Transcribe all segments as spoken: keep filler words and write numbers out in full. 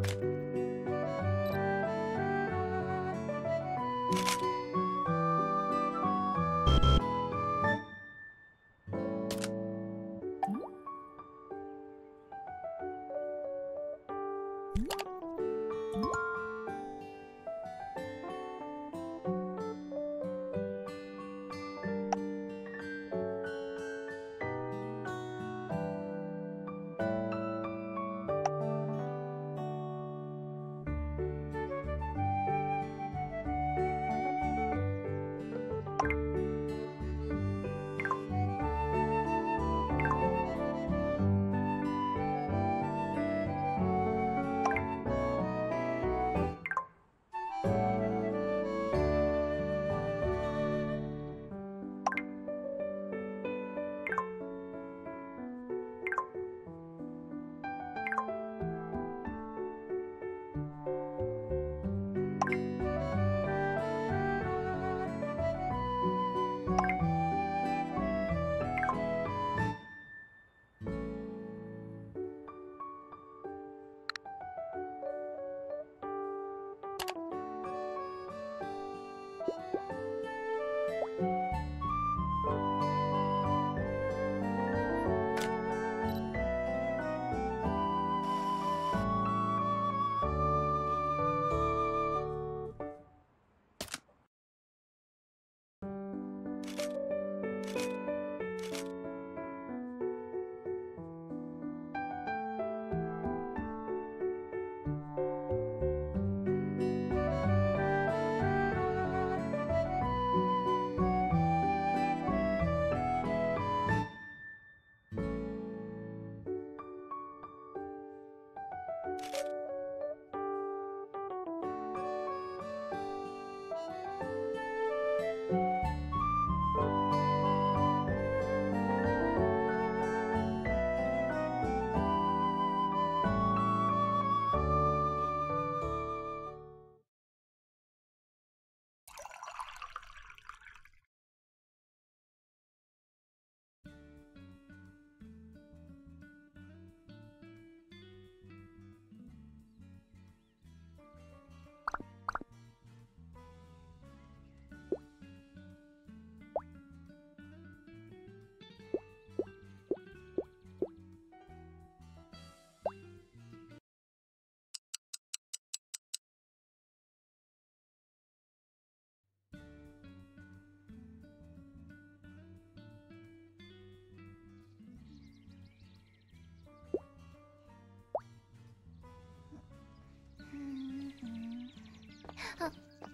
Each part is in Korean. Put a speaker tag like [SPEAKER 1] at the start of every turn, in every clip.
[SPEAKER 1] 어,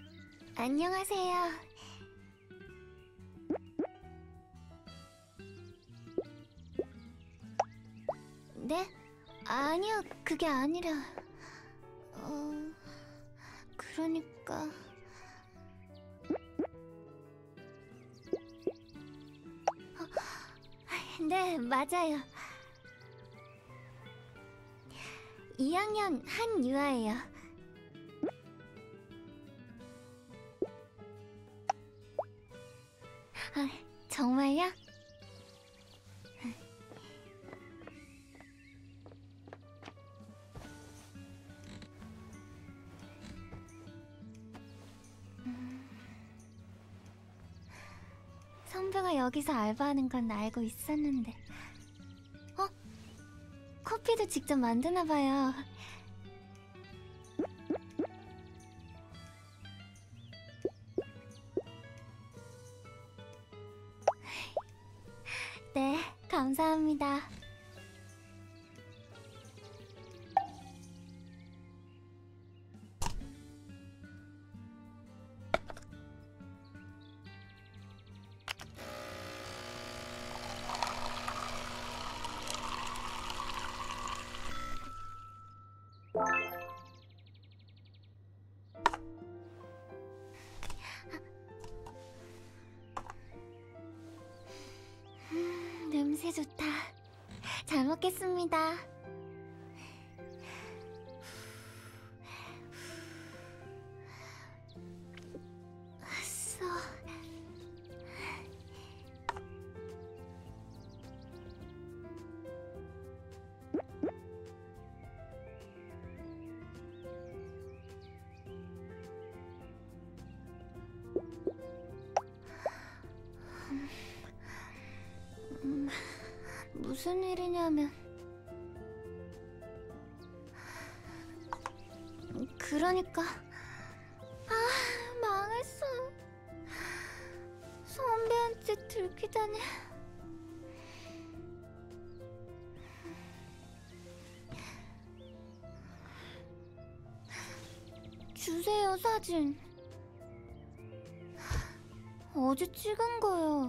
[SPEAKER 1] 안녕하세요. 네? 아니요, 그게 아니라... 어... 그러니까... 어, 네, 맞아요. 이 학년 한유아예요. 아, 정말요? 음... 선배가 여기서 알바하는 건 알고 있었는데... 어? 커피도 직접 만드나봐요. 네, 감사합니다. 음, 냄새 좋다. 잘 먹겠습니다. 아싸. 무슨 일이냐면 그러니까 아, 망했어. 선배한테 들키다니. 주세요, 사진. 어제 찍은 거요.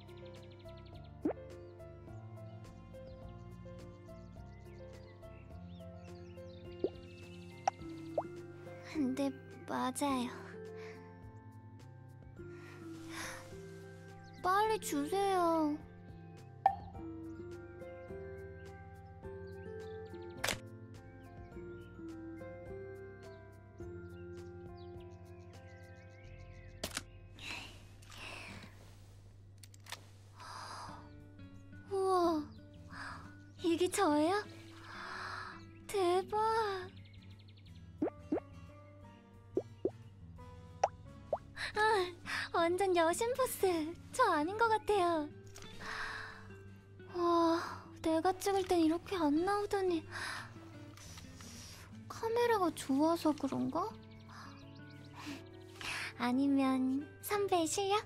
[SPEAKER 1] 네, 맞아요. 빨리 주세요. 우와, 이게 저예요? 대박. 아, 완전 여신 포스. 저 아닌 것 같아요. 와, 내가 찍을 땐 이렇게 안 나오더니 카메라가 좋아서 그런가? 아니면 선배의 실력?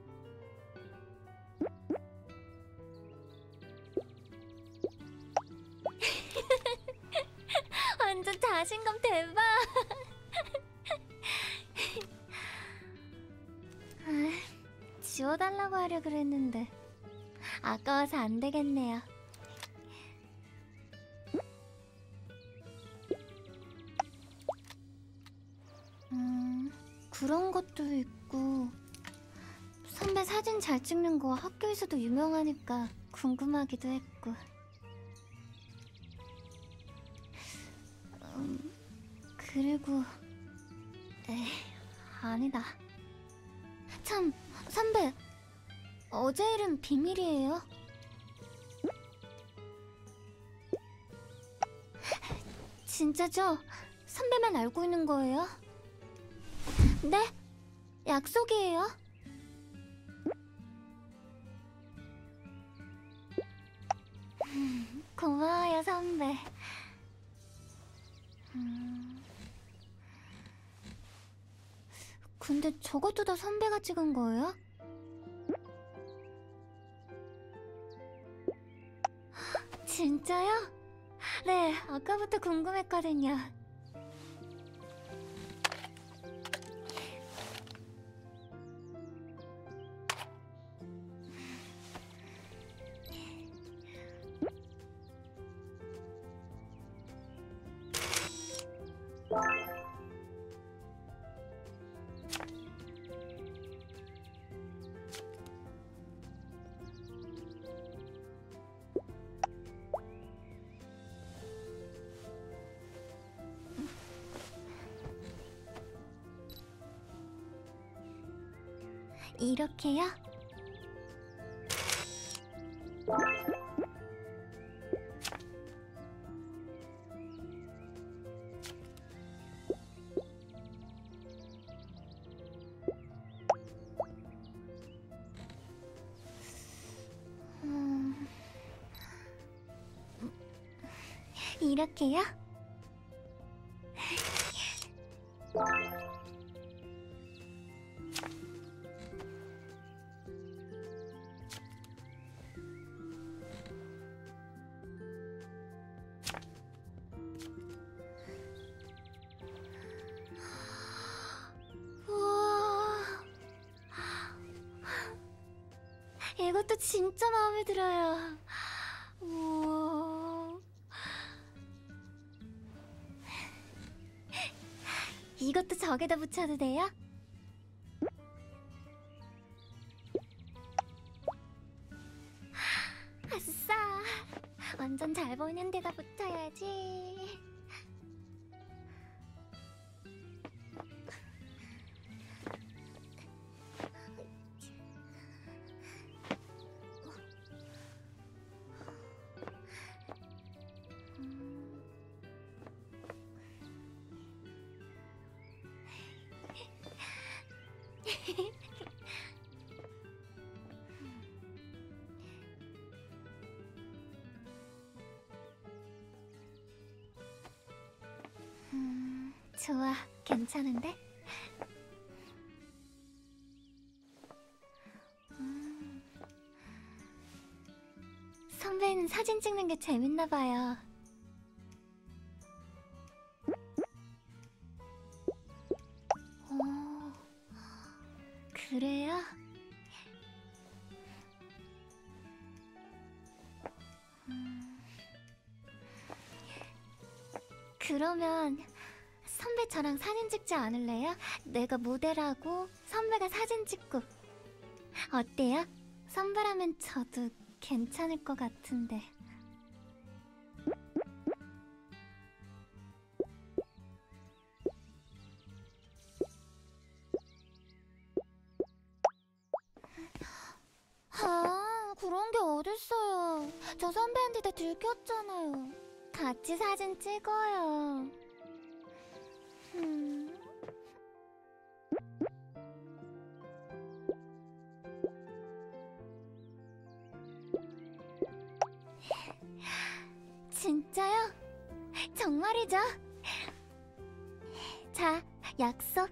[SPEAKER 1] 완전 자신감 대박. 아, 지워달라고 하려 그랬는데 아까워서 안 되겠네요. 음, 그런 것도 있고 선배 사진 잘 찍는 거 학교에서도 유명하니까 궁금하기도 했고. 음, 그리고 에이, 아니다. 참, 선배, 어제 일은 비밀이에요? 진짜죠? 선배만 알고 있는 거예요? 네? 약속이에요? 음, 고마워요, 선배. 음... 근데 저것도 다 선배가 찍은 거예요? 진짜요? 네, 아까부터 궁금했거든요. 이렇게요? 음... 이렇게요? 이것도 진짜 마음에 들어요. 우와. 이것도 저기다 붙여도 돼요? 아싸! 완전 잘 보이는 데다 붙여야지. 좋아, 괜찮은데? 음. 선배는 사진 찍는 게 재밌나 봐요. 오, 그래요? 음. 그러면 선배 저랑 사진 찍지 않을래요? 내가 모델하고 선배가 사진 찍고. 어때요? 선배라면 저도 괜찮을 것 같은데. 아, 그런 게 어딨어요. 저 선배한테 들켰잖아요. 같이 사진 찍어요. 음. 진짜요? 정말이죠? 자, 약속.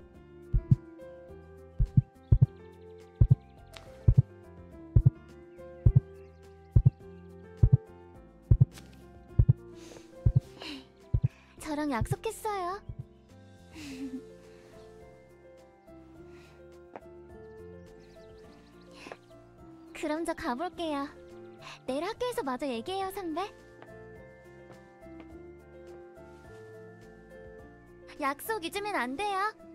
[SPEAKER 1] 저랑 약속했어요. 그럼 저 가볼게요. 내일 학교에서 마저 얘기해요, 선배. 약속 잊으면 안 돼요.